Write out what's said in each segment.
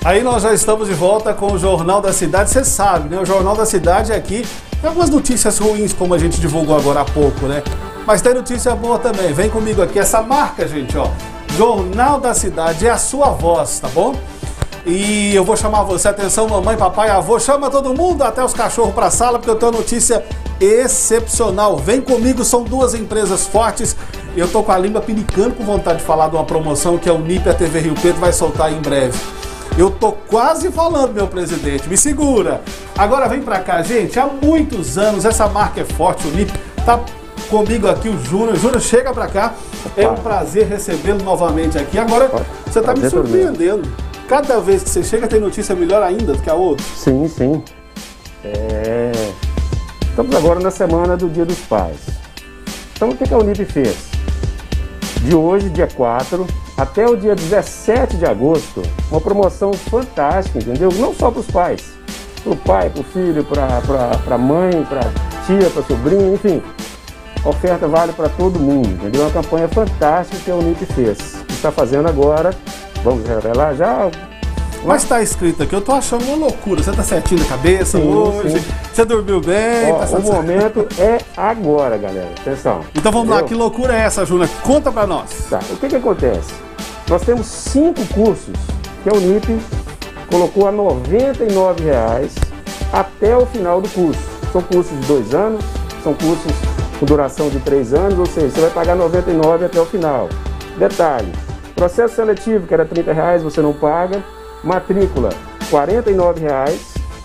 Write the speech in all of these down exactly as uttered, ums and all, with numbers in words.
Aí nós já estamos de volta com o Jornal da Cidade. Você sabe, né? O Jornal da Cidade aqui tem algumas notícias ruins, como a gente divulgou agora há pouco, né? Mas tem notícia boa também. Vem comigo aqui. Essa marca, gente, ó. Jornal da Cidade é a sua voz, tá bom? E eu vou chamar você, atenção, mamãe, papai, avô, chama todo mundo, até os cachorros pra sala, porque eu tenho uma notícia excepcional. Vem comigo, são duas empresas fortes. Eu tô com a língua pinicando, com vontade de falar de uma promoção que a Unip e a T V Rio Preto vai soltar em breve. Eu tô quase falando, meu presidente, me segura. Agora vem pra cá, gente, há muitos anos essa marca é forte, Unip. Tá comigo aqui o Júnior. Júnior, chega pra cá. É um prazer recebê-lo novamente aqui. Agora, você tá me surpreendendo. Cada vez que você chega tem notícia melhor ainda do que a outra. Sim, sim. É... Estamos agora na semana do Dia dos Pais. Então o que que a Unip fez? De hoje, dia quatro, até o dia dezessete de agosto, uma promoção fantástica, entendeu? Não só para os pais, para o pai, para o filho, para a mãe, para a tia, para sobrinho, enfim. A oferta vale para todo mundo, entendeu? Uma campanha fantástica que a Unip fez. Está fazendo agora, vamos revelar já. Mas está escrito aqui, eu tô achando uma loucura. Você tá certinho da cabeça sim, hoje? Sim. Você dormiu bem? Ó, tá o momento é agora, galera. Atenção. Então vamos entendeu? lá, que loucura é essa, Júnior? Conta pra nós. Tá, o que que acontece? Nós temos cinco cursos que a Unip colocou a noventa e nove reais até o final do curso. São cursos de dois anos, são cursos com duração de três anos, ou seja, você vai pagar noventa e nove reais até o final. Detalhe, processo seletivo, que era trinta reais, você não paga. Matrícula quarenta e nove reais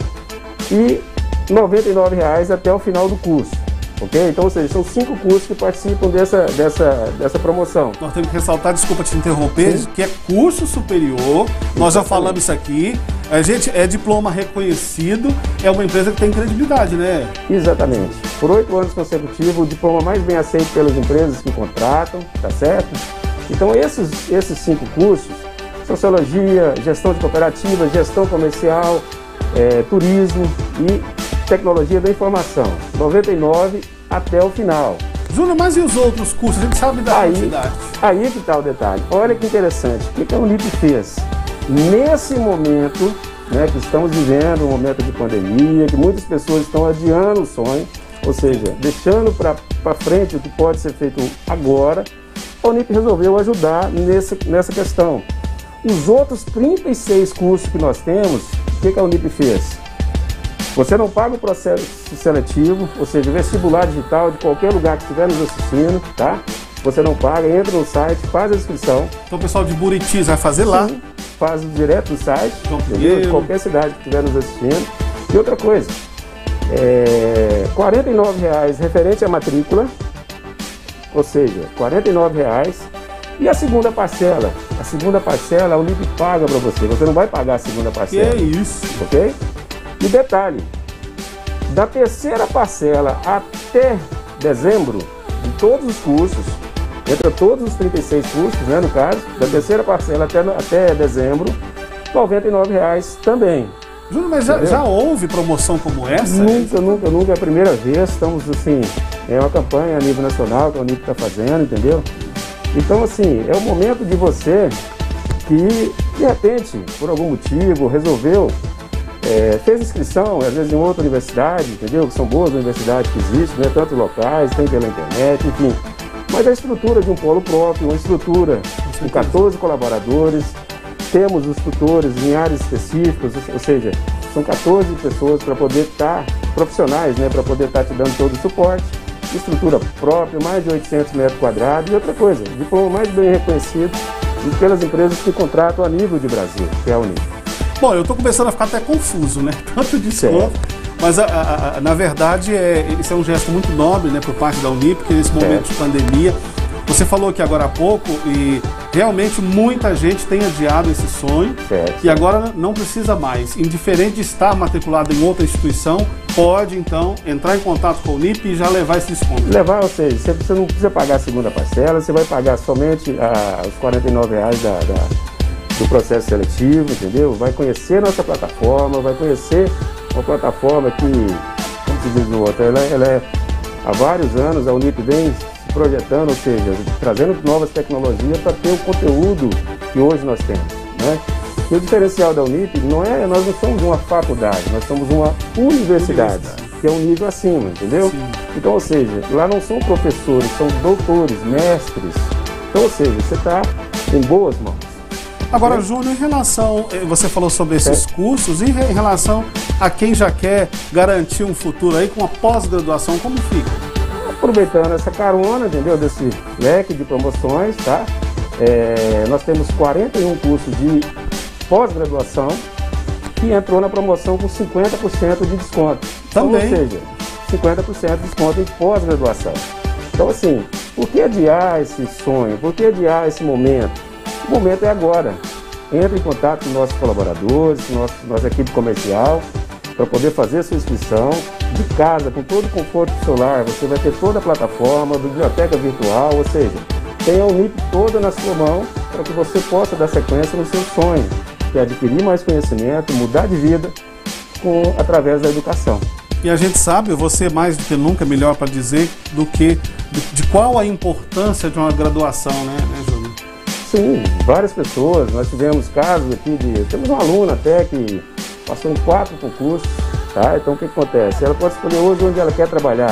e noventa e nove reais até o final do curso, ok? Então, ou seja, são cinco cursos que participam dessa, dessa, dessa promoção. Nós temos que ressaltar, desculpa te interromper, sim, que é curso superior, exatamente. Nós já falamos isso aqui, a gente é diploma reconhecido, é uma empresa que tem credibilidade, né? Exatamente. Por oito anos consecutivos, o diploma mais bem aceito pelas empresas que contratam, tá certo? Então, esses, esses cinco cursos, Sociologia, Gestão de Cooperativas, Gestão Comercial, é, Turismo e Tecnologia da Informação. noventa e nove reais até o final. Júnior, mas e os outros cursos? A gente sabe da aí, quantidade. Aí que está o detalhe. Olha que interessante. O que a Unip fez? Nesse momento, né, que estamos vivendo, um momento de pandemia, que muitas pessoas estão adiando o sonho, ou seja, deixando para frente o que pode ser feito agora, a Unip resolveu ajudar nesse, nessa questão. Os outros trinta e seis cursos que nós temos, o que que a Unip fez? Você não paga o processo seletivo, ou seja, vestibular digital de qualquer lugar que estiver nos assistindo, tá? Você não paga, entra no site, faz a inscrição. Então o pessoal de Buriti vai fazer sim, lá? Faz direto no site, entendeu? De qualquer cidade que estiver nos assistindo. E outra coisa, é quarenta e nove reais referente à matrícula, ou seja, quarenta e nove reais. E a segunda parcela? A segunda parcela a Unip paga para você. Você não vai pagar a segunda parcela. Que isso? Ok? E detalhe, da terceira parcela até dezembro, de todos os cursos, entre todos os trinta e seis cursos, né, no caso, da terceira parcela até, até dezembro, noventa e nove reais também. Júnior, mas já, já houve promoção como essa? Nunca, nunca, nunca. É a primeira vez. Estamos assim, é uma campanha a nível nacional que a Unip está fazendo, entendeu? Então, assim, é o momento de você que, de repente, por algum motivo, resolveu, é, fez inscrição, às vezes em outra universidade, entendeu? Que são boas universidades que existem, né? Tanto locais, tem pela internet, enfim. Mas a estrutura de um polo próprio, uma estrutura com quatorze colaboradores, temos os tutores em áreas específicas, ou seja, são quatorze pessoas para poder estar, profissionais, né? Para poder estar te dando todo o suporte. Estrutura própria, mais de oitocentos metros quadrados e outra coisa, diploma mais bem reconhecido pelas empresas que contratam a nível de Brasil, que é a Unip. Bom, eu estou começando a ficar até confuso, né? Tanto desconto, mas a, a, a, na verdade é, isso é um gesto muito nobre, né, por parte da Unip, porque nesse momento certo. de pandemia, você falou aqui agora há pouco e realmente muita gente tem adiado esse sonho certo. e agora não precisa mais. Indiferente de estar matriculado em outra instituição, pode então entrar em contato com a Unip e já levar esse desconto. Levar, ou seja, você não precisa pagar a segunda parcela, você vai pagar somente ah, os quarenta e nove reais da, da, do processo seletivo, entendeu? Vai conhecer nossa plataforma, vai conhecer uma plataforma que, como se diz no outro, ela, ela é, há vários anos a Unip vem projetando, ou seja, trazendo novas tecnologias para ter o conteúdo que hoje nós temos, né? E o diferencial da Unip não é, nós não somos uma faculdade, nós somos uma universidade, universidade. que é um nível acima, entendeu? Sim. Então, ou seja, lá não são professores, são doutores, mestres. Então, ou seja, você está em boas mãos. Agora, é. Júnior, em relação, você falou sobre esses é. cursos, em relação a quem já quer garantir um futuro aí com a pós-graduação, como fica? Aproveitando essa carona, entendeu, desse leque de promoções, tá? É, nós temos quarenta e um cursos de pós-graduação que entrou na promoção com cinquenta por cento de desconto. Também. Então, ou seja, cinquenta por cento de desconto em pós-graduação. Então, assim, por que adiar esse sonho? Por que adiar esse momento? O momento é agora. Entre em contato com nossos colaboradores, com nossa, nossa equipe comercial, para poder fazer a sua inscrição de casa, com todo o conforto do celular. Você vai ter toda a plataforma, biblioteca virtual, ou seja, tem a Unip toda na sua mão para que você possa dar sequência no seu sonho, que é adquirir mais conhecimento, mudar de vida com, através da educação. E a gente sabe, você mais do que nunca melhor para dizer do que de, de qual a importância de uma graduação, né, né, Júnior? Sim, várias pessoas. Nós tivemos casos aqui de... Temos uma aluna até que passou em quatro concursos, tá? Então o que acontece? Ela pode escolher hoje onde ela quer trabalhar,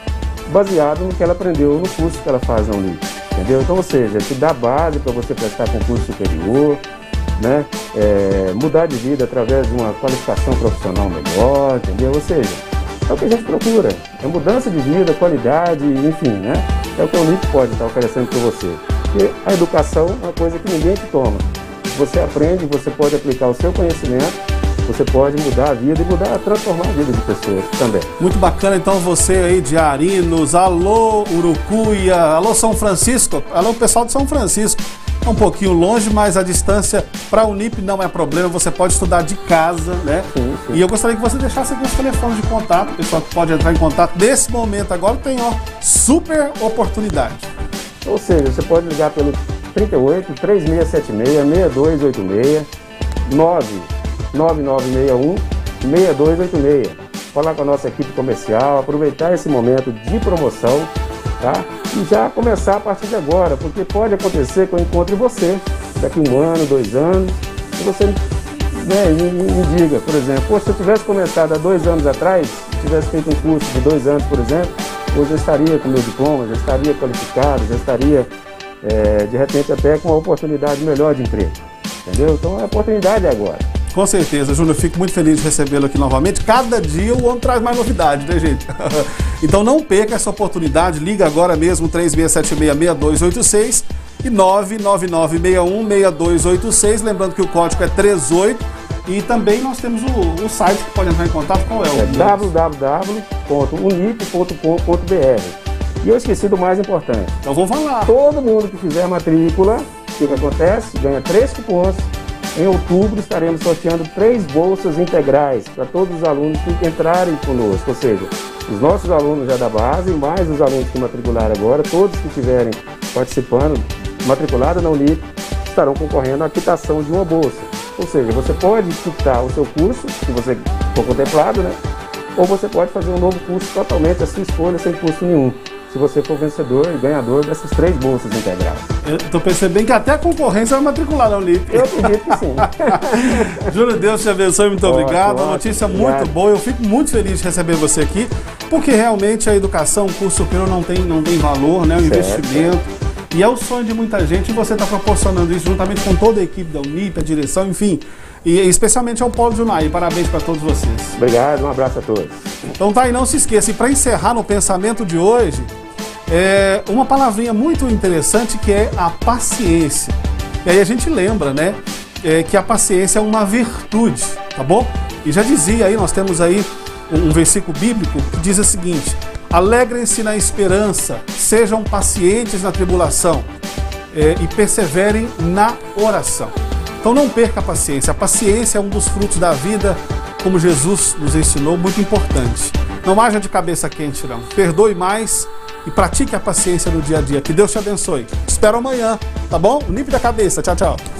baseado no que ela aprendeu no curso que ela faz na Unip, entendeu? Então, ou seja, te dá base para você prestar concurso superior, né? É, mudar de vida através de uma qualificação profissional melhor, entendeu? Ou seja, é o que a gente procura, é mudança de vida, qualidade, enfim, né? É o que a Unip pode estar oferecendo para você. Porque a educação é uma coisa que ninguém te toma. Você aprende, você pode aplicar o seu conhecimento, você pode mudar a vida e mudar, transformar a vida de pessoas também. Muito bacana, então, você aí de Arinos, alô Urucuia, alô São Francisco, alô pessoal de São Francisco. É um pouquinho longe, mas a distância para a Unip não é problema, você pode estudar de casa, né? Sim, sim. E eu gostaria que você deixasse aqui os telefones de contato, o pessoal que pode entrar em contato nesse momento agora tem, ó, super oportunidade. Ou seja, você pode ligar pelo trinta e oito, três seis sete seis, seis dois oito seis, nove nove nove seis um, seis dois oito seis. Falar com a nossa equipe comercial, aproveitar esse momento de promoção, tá? E já começar a partir de agora, porque pode acontecer que eu encontre você daqui um ano, dois anos, e você, né, me, me diga, por exemplo, poxa, se eu tivesse começado há dois anos atrás, tivesse feito um curso de dois anos, por exemplo, hoje eu estaria com meu diploma, já estaria qualificado, já estaria, é, de repente, até com uma oportunidade melhor de emprego, entendeu? Então a oportunidade é agora. Com certeza, Júnior, fico muito feliz de recebê-lo aqui novamente. Cada dia o homem traz mais novidade, né, gente? Então não perca essa oportunidade, liga agora mesmo três seis sete seis, seis dois oito seis e nove nove nove seis um, seis dois oito seis, lembrando que o código é trinta e oito. E também nós temos o, o site que pode entrar em contato, qual é o? É w w w ponto unip ponto com ponto b r. E eu esqueci do mais importante. Então vamos falar. Todo mundo que fizer matrícula, o que, que acontece? Ganha três cupons. Em outubro estaremos sorteando três bolsas integrais para todos os alunos que entrarem conosco, ou seja, os nossos alunos já da base, mais os alunos que matricularam agora, todos que estiverem participando, matriculados na Unip, estarão concorrendo à quitação de uma bolsa. Ou seja, você pode quitar o seu curso, se você for contemplado, né? Ou você pode fazer um novo curso totalmente à sua escolha, sem custo nenhum, se você for vencedor e ganhador dessas três bolsas integrais. Eu tô percebendo que até a concorrência vai matricular na Unip. Eu acredito que sim. Júnior, Deus te abençoe, muito ótimo, obrigado. Ótimo, uma notícia obrigado. muito boa. Eu fico muito feliz de receber você aqui, porque realmente a educação, o curso superior não tem, não tem valor, né? O certo, investimento. Certo. E é o sonho de muita gente e você está proporcionando isso juntamente com toda a equipe da Unip, a direção, enfim. E especialmente ao Polo Junai. Parabéns para todos vocês. Obrigado, um abraço a todos. Então tá aí, não se esqueça. E para encerrar no pensamento de hoje, é uma palavrinha muito interessante que é a paciência. E aí a gente lembra, né, é, que a paciência é uma virtude, tá bom? E já dizia aí, nós temos aí um, um versículo bíblico que diz o seguinte: alegrem-se na esperança, sejam pacientes na tribulação é, e perseverem na oração. Então não perca a paciência. A paciência é um dos frutos da vida, como Jesus nos ensinou, muito importante. Não haja de cabeça quente, não. Perdoe mais e pratique a paciência no dia a dia. Que Deus te abençoe. Espero amanhã, tá bom? Unip da cabeça. Tchau, tchau.